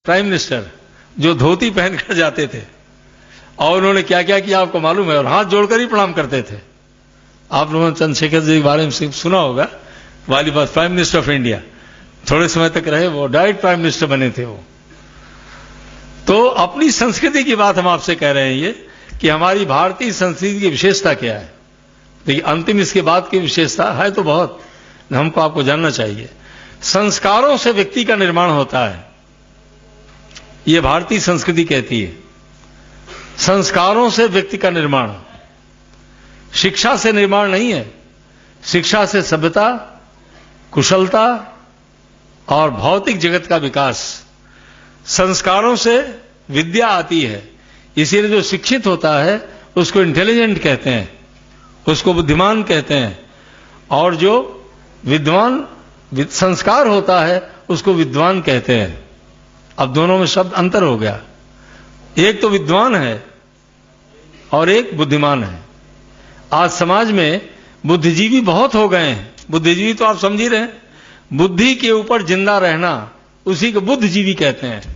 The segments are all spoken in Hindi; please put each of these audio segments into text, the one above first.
प्राइम मिनिस्टर जो धोती पहनकर जाते थे, और उन्होंने क्या क्या किया आपको मालूम है, और हाथ जोड़कर ही प्रणाम करते थे। आप लोगों ने चंद्रशेखर जी के बारे में सुना होगा, वाली बात, प्राइम मिनिस्टर ऑफ इंडिया, थोड़े समय तक रहे वो, डायरेक्ट प्राइम मिनिस्टर बने थे वो। तो अपनी संस्कृति की बात हम आपसे कह रहे हैं ये, कि हमारी भारतीय संस्कृति की विशेषता क्या है। देखिए अंतिम इसके बाद की विशेषता है तो बहुत, हमको आपको जानना चाहिए। संस्कारों से व्यक्ति का निर्माण होता है, यह भारतीय संस्कृति कहती है। संस्कारों से व्यक्ति का निर्माण, शिक्षा से निर्माण नहीं है। शिक्षा से सभ्यता, कुशलता और भौतिक जगत का विकास, संस्कारों से विद्या आती है। इसीलिए जो शिक्षित होता है उसको इंटेलिजेंट कहते हैं, उसको बुद्धिमान कहते हैं, और जो विद्वान संस्कार होता है उसको विद्वान कहते हैं। अब दोनों में शब्द अंतर हो गया, एक तो विद्वान है और एक बुद्धिमान है। आज समाज में बुद्धिजीवी बहुत हो गए हैं। बुद्धिजीवी तो आप समझ ही रहे हैं, बुद्धि के ऊपर जिंदा रहना, उसी को बुद्धिजीवी कहते हैं।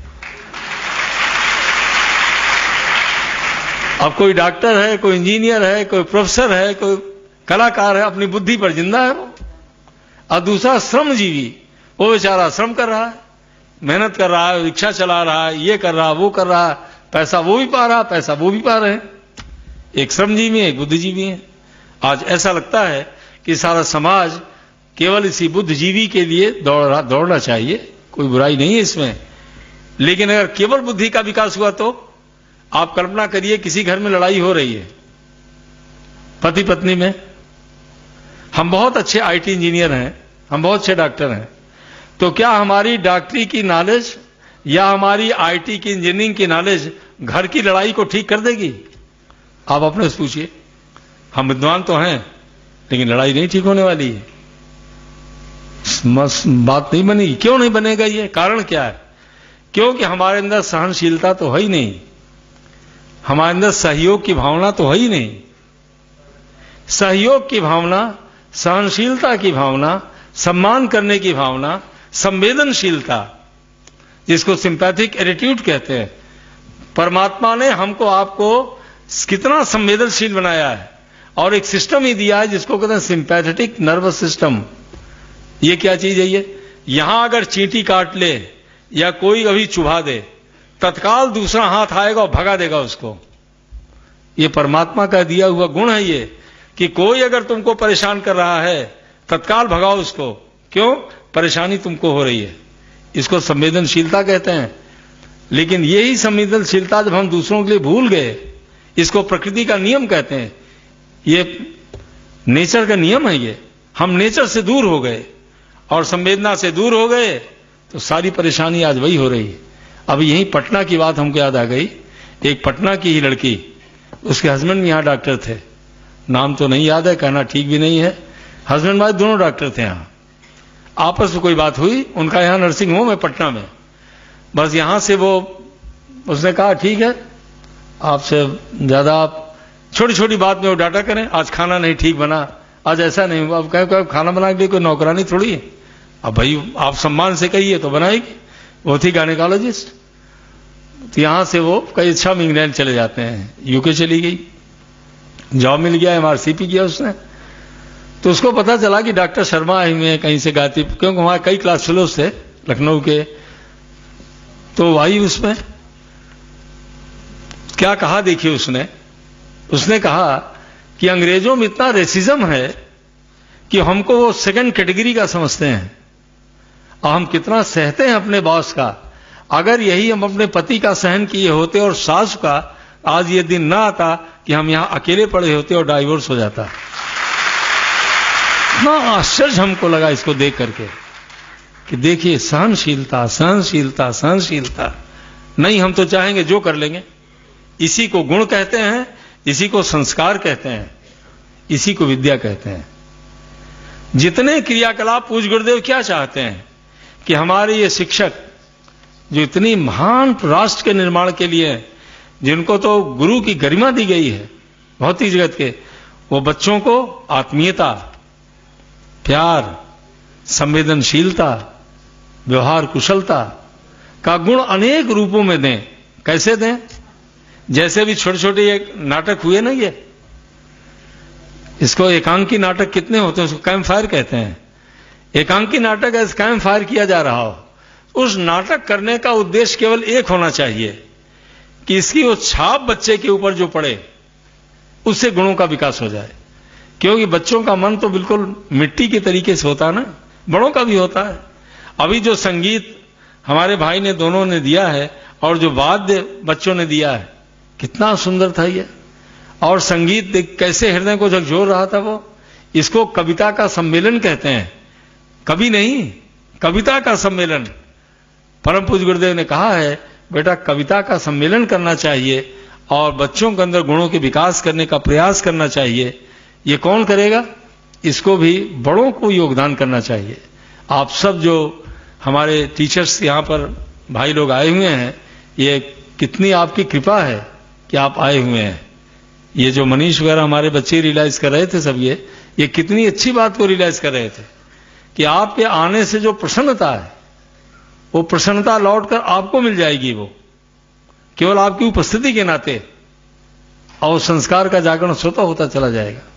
अब कोई डॉक्टर है, कोई इंजीनियर है, कोई प्रोफेसर है, कोई कलाकार है, अपनी बुद्धि पर जिंदा है वो। और दूसरा श्रमजीवी, वो बेचारा श्रम कर रहा है, मेहनत कर रहा है, रिक्शा चला रहा है, ये कर रहा है, वो कर रहा है, पैसा वो भी पा रहा है, पैसा वो भी पा रहे हैं। एक श्रमजीवी है, एक बुद्धिजीवी है। आज ऐसा लगता है कि सारा समाज केवल इसी बुद्धिजीवी के लिए दौड़ना चाहिए, कोई बुराई नहीं है इसमें। लेकिन अगर केवल बुद्धि का विकास हुआ तो आप कल्पना करिए, किसी घर में लड़ाई हो रही है पति पत्नी में, हम बहुत अच्छे आईटी इंजीनियर हैं, हम बहुत अच्छे डॉक्टर हैं, तो क्या हमारी डॉक्टरी की नॉलेज या हमारी आईटी की इंजीनियरिंग की नॉलेज घर की लड़ाई को ठीक कर देगी? आप अपने से पूछिए। हम विद्वान तो हैं लेकिन लड़ाई नहीं ठीक होने वाली है, बात नहीं बनेगी। क्यों नहीं बनेगा? ये कारण क्या है? क्योंकि हमारे अंदर सहनशीलता तो है ही नहीं, हमारे अंदर सहयोग की भावना तो है ही नहीं। सहयोग की भावना, सहनशीलता की भावना, सम्मान करने की भावना, संवेदनशीलता, जिसको सिंपैथिक एटीट्यूड कहते हैं। परमात्मा ने हमको आपको कितना संवेदनशील बनाया है, और एक सिस्टम ही दिया है जिसको कहते हैं सिंपैथेटिक नर्वस सिस्टम। ये क्या चीज है ये? यहां अगर चींटी काट ले या कोई अभी चुभा दे, तत्काल दूसरा हाथ आएगा और भगा देगा उसको। ये परमात्मा का दिया हुआ गुण है ये, कि कोई अगर तुमको परेशान कर रहा है तत्काल भगाओ उसको। क्यों? परेशानी तुमको हो रही है। इसको संवेदनशीलता कहते हैं। लेकिन यही संवेदनशीलता जब हम दूसरों के लिए भूल गए, इसको प्रकृति का नियम कहते हैं। ये नेचर का नियम है। ये हम नेचर से दूर हो गए और संवेदना से दूर हो गए तो सारी परेशानी आज वही हो रही है। अब यही पटना की बात हमको याद आ गई। एक पटना की ही लड़की, उसके हस्बैंड भी यहां डॉक्टर थे, नाम तो नहीं याद है, कहना ठीक भी नहीं है। हस्बैंड वाइफ दोनों डॉक्टर थे। यहां आपस में कोई बात हुई, उनका यहां नर्सिंग होम है पटना में। बस यहां से वो, उसने कहा ठीक है, आपसे ज्यादा आप छोटी छोटी बात में वो डाटा करें। आज खाना नहीं ठीक बना, आज ऐसा नहीं हुआ। अब कह खाना बनाने के लिए कोई नौकरानी थोड़ी है। अब भाई आप सम्मान से कहिए तो बनाएगी। वो थी गायनेकोलॉजिस्ट। तो यहां से वो कई इच्छा में इंग्लैंड चले जाते हैं, यूके चली गई, जॉब मिल गया, एमआरसीपी किया उसने। तो उसको पता चला कि डॉक्टर शर्मा आए हुए हैं कहीं से गाती, क्योंकि वहां कई क्लास फेलोज थे लखनऊ के। तो भाई उसमें क्या कहा देखिए, उसने कहा कि अंग्रेजों में इतना रेसिज्म है कि हमको वो सेकंड कैटेगरी का समझते हैं, और हम कितना सहते हैं अपने बॉस का। अगर यही हम अपने पति का सहन किए होते और सास का, आज ये दिन ना आता कि हम यहां अकेले पड़े होते और डाइवोर्स हो जाता। इतना आश्चर्य हमको लगा इसको देख करके कि देखिए सहनशीलता, सहनशीलता, सहनशीलता नहीं। हम तो चाहेंगे जो कर लेंगे। इसी को गुण कहते हैं, इसी को संस्कार कहते हैं, इसी को विद्या कहते हैं। जितने क्रियाकलाप पूज्य गुरुदेव क्या चाहते हैं कि हमारे ये शिक्षक जो इतनी महान राष्ट्र के निर्माण के लिए, जिनको तो गुरु की गरिमा दी गई है भौतिक जगत के, वो बच्चों को आत्मीयता, प्यार, संवेदनशीलता, व्यवहार कुशलता, का गुण अनेक रूपों में दें। कैसे दें? जैसे भी छोटे छोटे एक नाटक हुए ना, ये इसको एकांकी नाटक कितने होते हैं, उसको कैंप फायर कहते हैं। एकांकी नाटक ऐसे कैंप फायर किया जा रहा हो, उस नाटक करने का उद्देश्य केवल एक होना चाहिए कि इसकी वो छाप बच्चे के ऊपर जो पड़े, उससे गुणों का विकास हो जाए। क्योंकि बच्चों का मन तो बिल्कुल मिट्टी के तरीके से होता है ना, बड़ों का भी होता है। अभी जो संगीत हमारे भाई ने दोनों ने दिया है और जो वाद्य बच्चों ने दिया है, कितना सुंदर था ये। और संगीत देख कैसे हृदय को झकझोर रहा था वो। इसको कविता का सम्मेलन कहते हैं, कवि नहीं, कविता का सम्मेलन। परम पूज्य गुरुदेव ने कहा है, बेटा कविता का सम्मेलन करना चाहिए और बच्चों के अंदर गुणों के विकास करने का प्रयास करना चाहिए। ये कौन करेगा? इसको भी बड़ों को योगदान करना चाहिए। आप सब जो हमारे टीचर्स यहाँ पर भाई लोग आए हुए हैं, ये कितनी आपकी कृपा है कि आप आए हुए हैं। ये जो मनीष वगैरह हमारे बच्चे रियलाइज कर रहे थे सब, ये कितनी अच्छी बात को रियलाइज कर रहे थे कि आपके आने से जो प्रसन्नता है, वो प्रसन्नता लौटकर आपको मिल जाएगी, वो केवल आपकी उपस्थिति के नाते, और संस्कार का जागरण स्वतः होता चला जाएगा।